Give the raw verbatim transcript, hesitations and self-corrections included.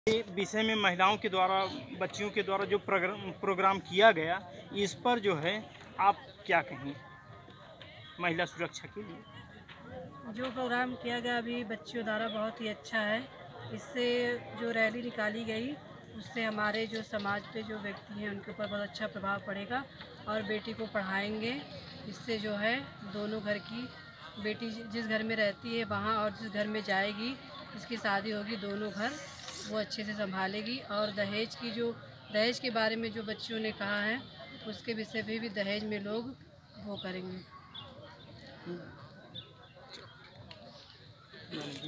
ये विषय में महिलाओं के द्वारा, बच्चियों के द्वारा जो प्रोग्राम प्रोग्राम किया गया, इस पर जो है आप क्या कहें महिला सुरक्षा के लिए? जो प्रोग्राम किया गया अभी बच्चियों द्वारा बहुत ही अच्छा है। इससे जो रैली निकाली गई उससे हमारे जो समाज पे जो व्यक्ति हैं उनके ऊपर बहुत अच्छा प्रभाव पड़ेगा और बेटी को पढ़ाएंगे। इससे जो है दोनों घर की बेटी जिस घर में रहती है वहाँ और जिस घर में जाएगी जिसकी शादी होगी दोनों घर वो अच्छे से संभालेगी। और दहेज की जो दहेज के बारे में जो बच्चियों ने कहा है उसके विषय पे भी दहेज में लोग वो करेंगे।